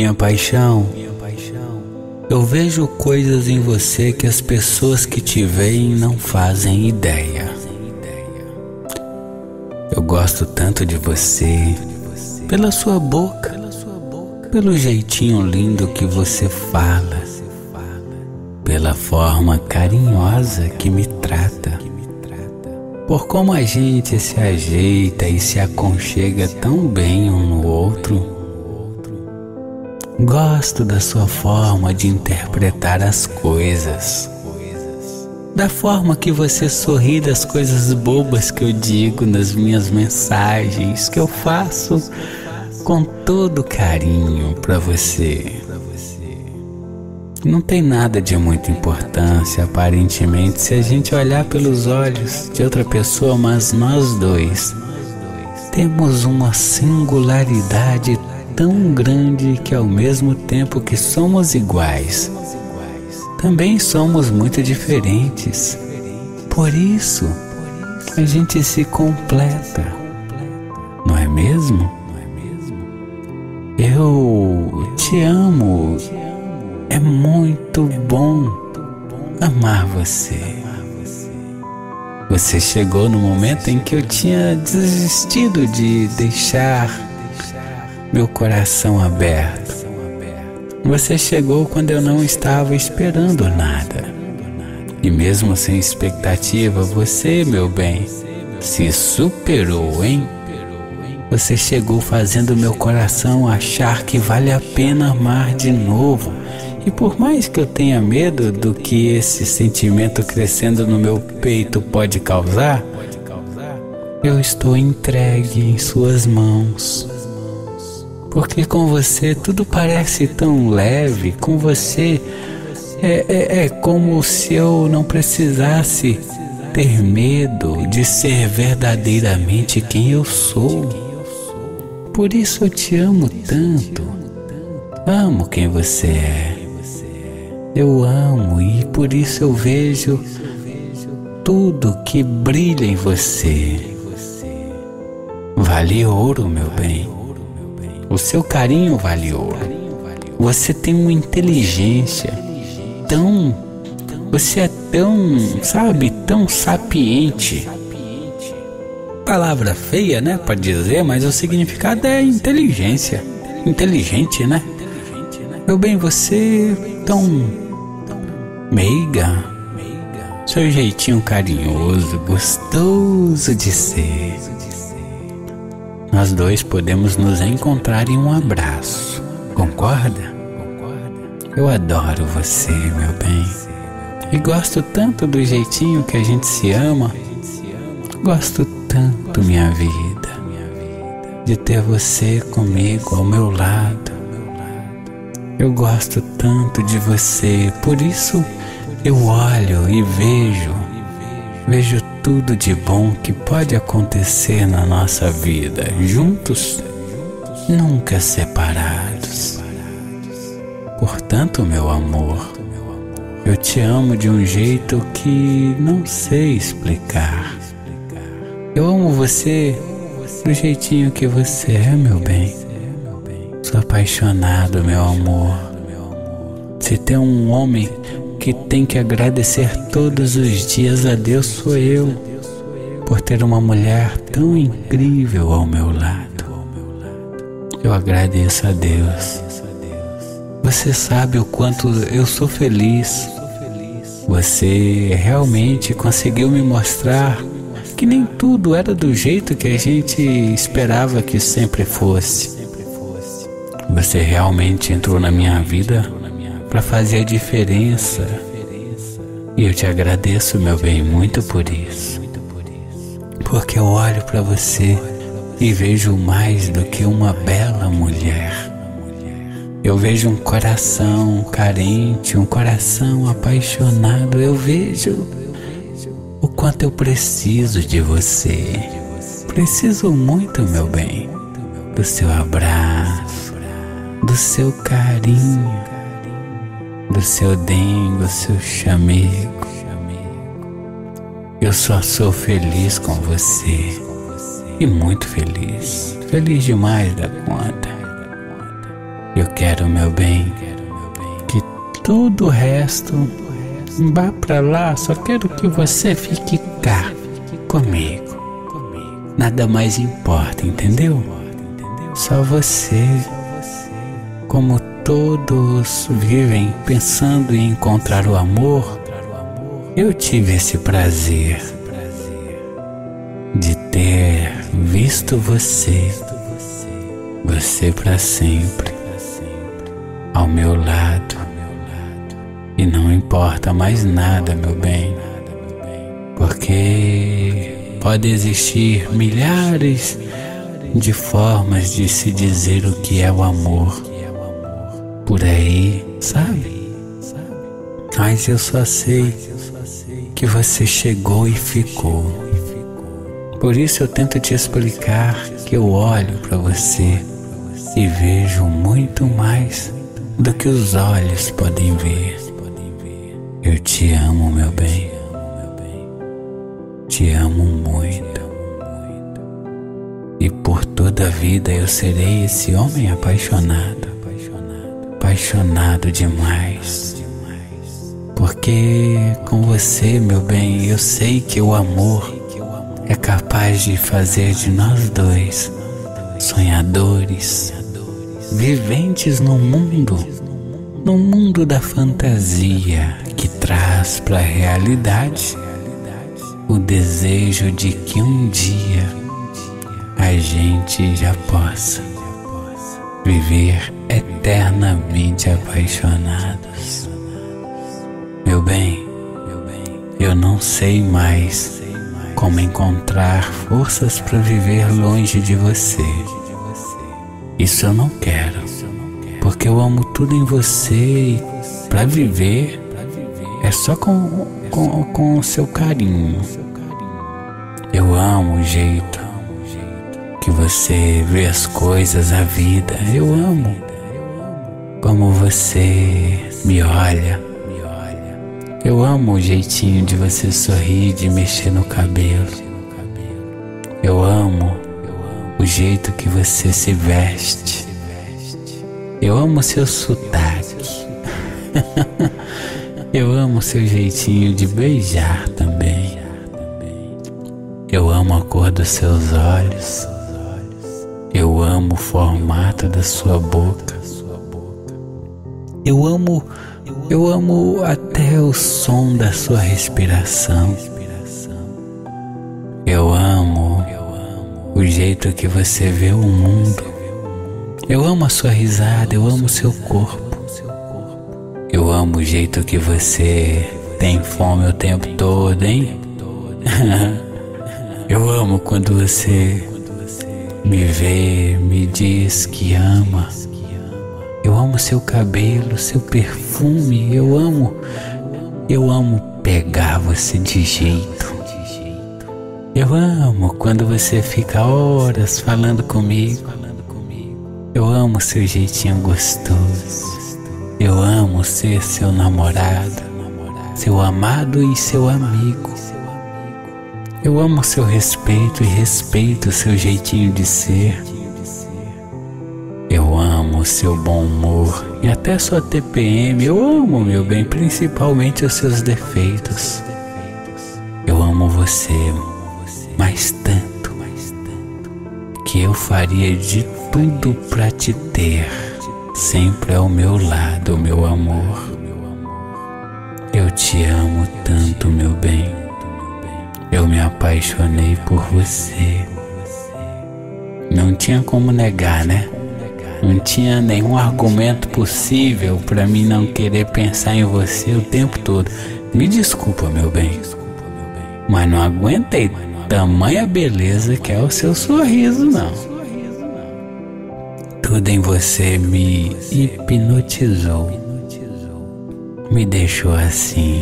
Minha paixão, eu vejo coisas em você que as pessoas que te veem não fazem ideia. Eu gosto tanto de você, pela sua boca, pelo jeitinho lindo que você fala, pela forma carinhosa que me trata, por como a gente se ajeita e se aconchega tão bem um no outro. Gosto da sua forma de interpretar as coisas, da forma que você sorri das coisas bobas que eu digo nas minhas mensagens, que eu faço com todo carinho para você. Não tem nada de muita importância, aparentemente, se a gente olhar pelos olhos de outra pessoa, mas nós dois temos uma singularidade tão grande que, ao mesmo tempo que somos iguais, também somos muito diferentes. Por isso, a gente se completa, não é mesmo? Eu te amo. É muito bom amar você. Você chegou no momento em que eu tinha desistido de deixar meu coração aberto. Você chegou quando eu não estava esperando nada. E mesmo sem expectativa, você, meu bem, se superou, hein? Você chegou fazendo meu coração achar que vale a pena amar de novo. E por mais que eu tenha medo do que esse sentimento crescendo no meu peito pode causar, eu estou entregue em suas mãos. Porque com você tudo parece tão leve, com você é como se eu não precisasse ter medo de ser verdadeiramente quem eu sou. Por isso eu te amo tanto, amo quem você é. Eu amo e por isso eu vejo tudo que brilha em você. Vale ouro, meu bem. O seu carinho vale ouro. Você tem uma inteligência você é tão sapiente. Palavra feia, né, para dizer, mas o significado é inteligência. Inteligente, né? Meu bem, você tão meiga, seu jeitinho carinhoso, gostoso de ser. Nós dois podemos nos encontrar em um abraço, concorda? Eu adoro você, meu bem, e gosto tanto do jeitinho que a gente se ama. Gosto tanto, minha vida, de ter você comigo ao meu lado. Eu gosto tanto de você, por isso eu olho e vejo tudo de bom que pode acontecer na nossa vida, juntos, nunca separados. Portanto, meu amor, eu te amo de um jeito que não sei explicar. Eu amo você do jeitinho que você é, meu bem. Sou apaixonado, meu amor. Se tem um homem que tem que agradecer todos os dias a Deus, sou eu, por ter uma mulher tão incrível ao meu lado. Eu agradeço a Deus. Você sabe o quanto eu sou feliz. Você realmente conseguiu me mostrar que nem tudo era do jeito que a gente esperava que sempre fosse. Você realmente entrou na minha vida para fazer a diferença. E eu te agradeço, meu bem, muito por isso. Porque eu olho para você e vejo mais do que uma bela mulher. Eu vejo um coração carente, um coração apaixonado. Eu vejo o quanto eu preciso de você. Preciso muito, meu bem, do seu abraço, do seu carinho, do seu dengo, seu chamego. Eu só sou feliz com você, e muito feliz, feliz demais da conta. Eu quero, meu bem, que todo o resto vá pra lá. Só quero que você fique cá comigo. Nada mais importa, entendeu? Só você. Como todos vivem pensando em encontrar o amor, eu tive esse prazer de ter visto você para sempre, ao meu lado. E não importa mais nada, meu bem, porque pode existir milhares de formas de se dizer o que é o amor por aí, sabe? Mas eu só sei que você chegou e ficou. Por isso eu tento te explicar que eu olho para você e vejo muito mais do que os olhos podem ver. Eu te amo, meu bem. Te amo muito. E por toda a vida eu serei esse homem apaixonado. Apaixonado demais. Porque com você, meu bem, eu sei que o amor é capaz de fazer de nós dois sonhadores, viventes no mundo da fantasia, que traz para a realidade o desejo de que um dia a gente já possa viver eternamente apaixonados. Meu bem, eu não sei mais como encontrar forças para viver longe de você. Isso eu não quero, porque eu amo tudo em você e para viver é só com o seu carinho. Eu amo o jeito que você vê as coisas, a vida. Eu amo como você me olha. Eu amo o jeitinho de você sorrir, de mexer no cabelo. Eu amo o jeito que você se veste. Eu amo seu sotaque. Eu amo seu jeitinho de beijar também. Eu amo a cor dos seus olhos. Eu amo o formato da sua boca. Eu amo até o som da sua respiração. Eu amo o jeito que você vê o mundo. Eu amo a sua risada, eu amo o seu corpo. Eu amo o jeito que você tem fome o tempo todo, hein? Eu amo quando você me vê, me diz que ama. Eu amo seu cabelo, seu perfume. Eu amo pegar você de jeito. Eu amo quando você fica horas falando comigo. Eu amo seu jeitinho gostoso. Eu amo ser seu namorado, seu amado e seu amigo. Eu amo seu respeito e respeito seu jeitinho de ser. Eu amo seu bom humor e até sua TPM. Eu amo, meu bem, principalmente os seus defeitos. Eu amo você, mas tanto que eu faria de tudo pra te ter sempre ao meu lado, meu amor. Eu te amo tanto, meu bem. Eu me apaixonei por você. Não tinha como negar, né? Não tinha nenhum argumento possível para mim não querer pensar em você o tempo todo. Me desculpa, meu bem, mas não aguentei tamanha beleza que é o seu sorriso, não. Tudo em você me hipnotizou, me deixou assim,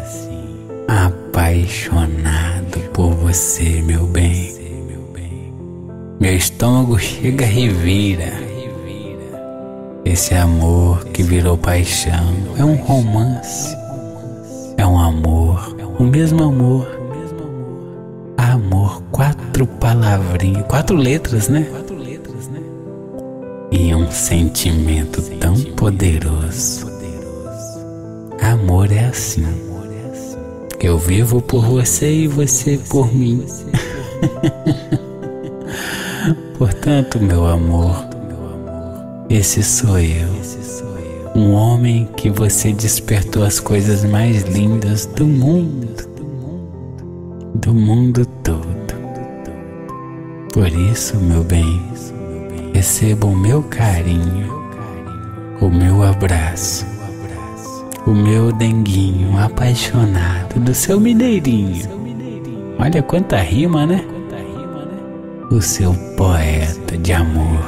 apaixonado por você, meu bem. Meu estômago chega a revira. Esse amor que virou paixão é um romance, é um amor, o mesmo amor. Amor, 4 palavrinhas, 4 letras, né? e um sentimento tão poderoso. Amor é assim. Eu vivo por você e você por mim. Portanto, meu amor, esse sou eu, um homem que você despertou as coisas mais lindas do mundo todo. Por isso, meu bem, receba o meu carinho, o meu abraço, o meu denguinho apaixonado do seu mineirinho. Olha quanta rima, né? O seu poeta de amor.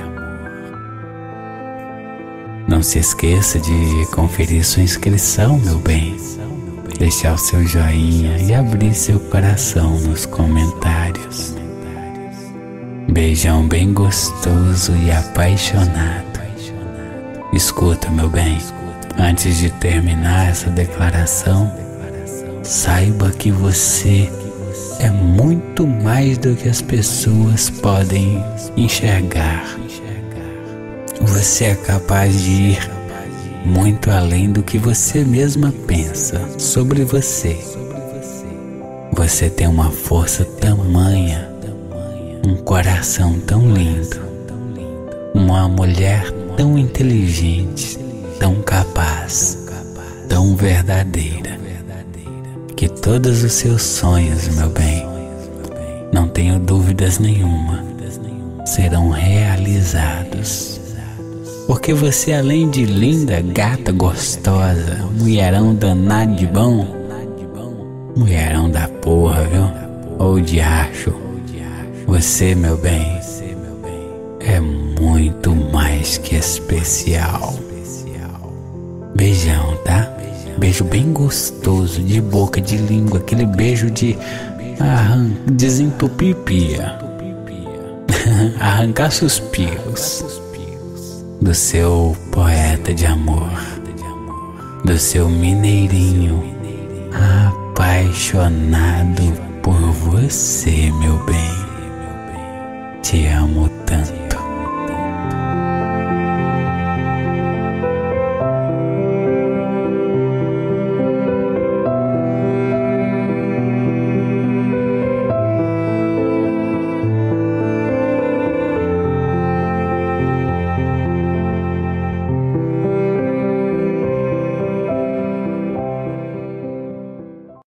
Não se esqueça de conferir sua inscrição, meu bem. Deixar o seu joinha e abrir seu coração nos comentários. Beijão bem gostoso e apaixonado. Escuta, meu bem, antes de terminar essa declaração, saiba que você é muito mais do que as pessoas podem enxergar. Você é capaz de ir muito além do que você mesma pensa sobre você. Você tem uma força tamanha, um coração tão lindo, uma mulher tão inteligente, tão capaz, tão verdadeira, que todos os seus sonhos, meu bem, não tenho dúvidas nenhuma, serão realizados. Porque você, além de linda, gata, gostosa, mulherão danado de bom, mulherão da porra, viu? Ou de acho, você, meu bem, é muito mais que especial. Beijão, tá? Beijo bem gostoso, de boca, de língua, aquele beijo de desentupir pia, arrancar suspiros. Do seu poeta de amor, do seu mineirinho apaixonado por você, meu bem. Te amo tanto.